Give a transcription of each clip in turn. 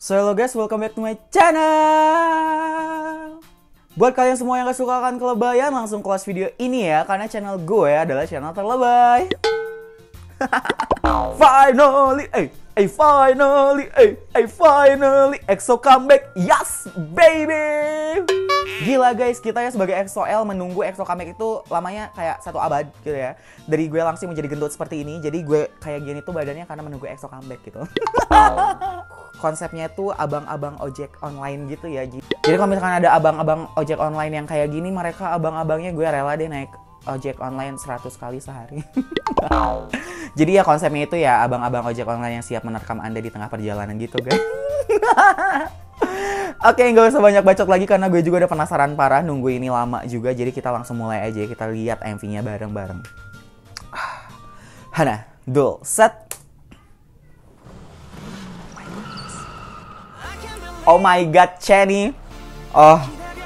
So hello guys, welcome back to my channel. Buat kalian semua yang gak suka akan kelebayan, langsung kelas video ini ya, karena channel gue adalah channel terlebay. Finally, finally, EXO comeback, yes baby. Gila guys, kita ya sebagai EXO-L menunggu EXO comeback itu lamanya kayak 1 abad gitu ya. Dari gue langsing menjadi gendut seperti ini, jadi gue kayak gini tuh badannya karena menunggu EXO comeback gitu. Konsepnya tuh abang-abang ojek online gitu ya. Jadi kalau misalkan ada abang-abang ojek online yang kayak gini, mereka abang-abangnya gue rela deh naik ojek online 100 kali sehari. Jadi ya konsepnya itu ya abang-abang ojek online yang siap menerkam Anda di tengah perjalanan gitu guys. Oke, nggak usah banyak bacot lagi karena gue juga udah penasaran parah nunggu ini lama juga. Jadi kita langsung mulai aja, kita lihat MV-nya bareng-bareng. Hana, dul, set. Oh my god, Chenny. Oh.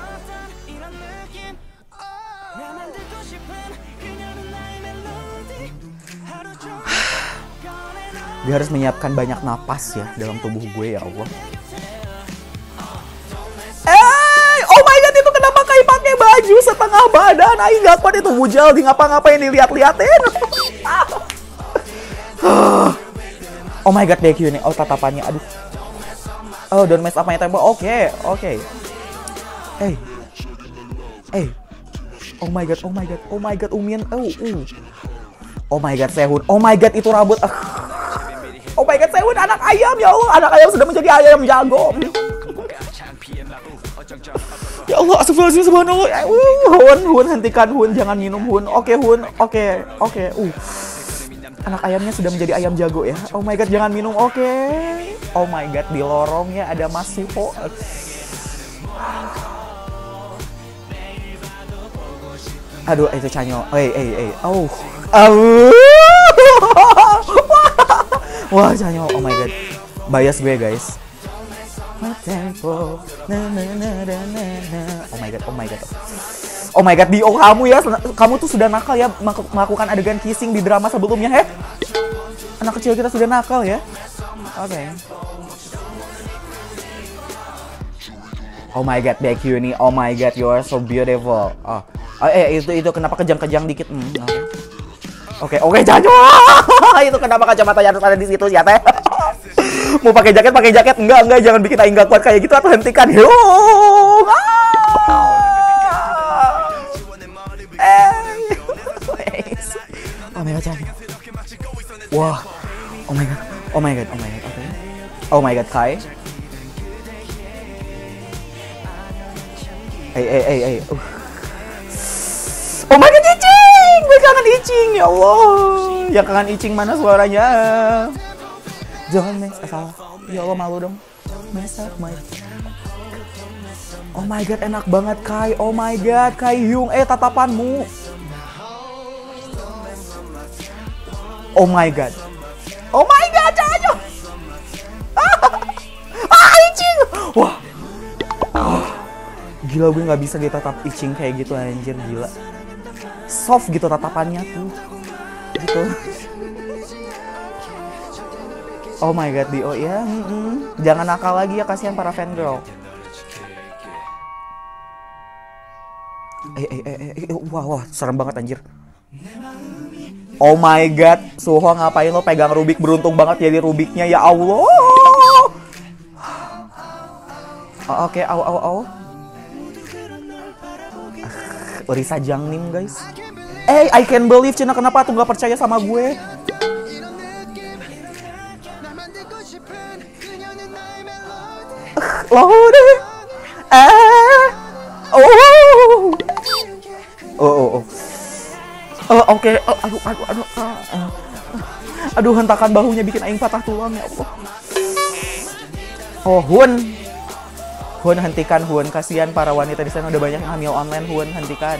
Dia harus menyiapkan banyak napas ya dalam tubuh gue, ya Allah. Oh my god, itu kenapa kayak pakai baju setengah badan? Aing gak kuat itu bujal di ngapa-ngapain dilihat-liatin. Oh my god, DQ nih. Oh, tatapannya, aduh. Oh, don't mess up my tempo. Oke. Hey. Oh my god, Umin. Oh my god, Sehun. Oh my god, itu rambut. Oh my god, Sehun, anak ayam, ya Allah. Anak ayam sudah menjadi ayam jago. Ya Allah, astagfirullahaladzim, subhanallah. Hun, hentikan Hun, jangan minum Hun. Oke Hun, oke. Anak ayamnya sudah menjadi ayam jago ya. Oh my god, jangan minum, oke. Oh my god, di lorongnya ada Mas Siho. Aduh, itu Chanyeol. Oh. Wah, Chanyeol, oh my god. Bias gue guys. Oh my god, Dio, kamu ya, kamu tuh sudah nakal ya melakukan adegan kissing di drama sebelumnya, he? Anak kecil kita sudah nakal ya. Oke. Oh my god, DQ nih. Oh my god, you are so beautiful. Itu kenapa kejang-kejang dikit? Oke, Chanyeol. Itu kenapa kacamatanya harus ada di situ ya, teh? Mau pakai jaket. Enggak, jangan bikin aing gak kuat kayak gitu atau hentikan. Oh my god, Chanyeol. Wah. Oh my god, oke. Oh my god, Kai. Oh my god, Icing! Gue kangen Icing, ya Allah. Yang kangen Icing mana suaranya? Jangan mess, salah. Ya Allah, malu dong. Mess up my... Oh my god, enak banget, Kai. Oh my god, Kai Hyung. Tatapanmu. Oh my god, Chanyeol. Icing. Wah. Gila, gue nggak bisa ditatap Icing kayak gitu, anjir, gila. Soft gitu tatapannya tuh. Gitu. Oh my god, Dio ya. Jangan nakal lagi ya, kasihan para fan girl. Wah, serem banget anjir. Oh my god, Suho ngapain lo pegang Rubik, beruntung banget jadi Rubiknya, ya Allah. Oke, au. Risa Jangnim guys. I can't believe Cina, kenapa tuh gak percaya sama gue? Oke. Aduh, hentakan bahunya bikin aing patah tulang, ya Allah. Oh, Hun, hentikan Hun, kasihan para wanita di sana, udah banyak yang hamil online. Hun, hentikan.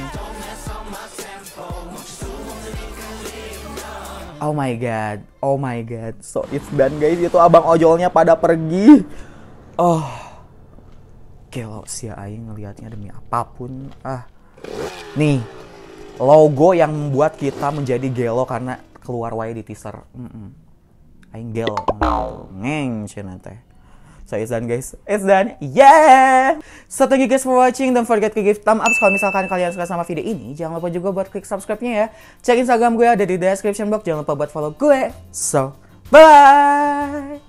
Oh my god, so it's done guys. Itu abang ojolnya pada pergi. Oh, gelo sia aing ngelihatnya demi apapun. Nih, logo yang membuat kita menjadi gelo karena keluar wae di teaser. Aing gelo, ngeng cenah teh. So it's done guys, it's done, yeah. So thank you guys for watching, don't forget to give thumb up kalau misalkan kalian suka sama video ini. Jangan lupa juga buat klik subscribe-nya ya. Cek Instagram gue ada di description box, jangan lupa buat follow gue. So bye.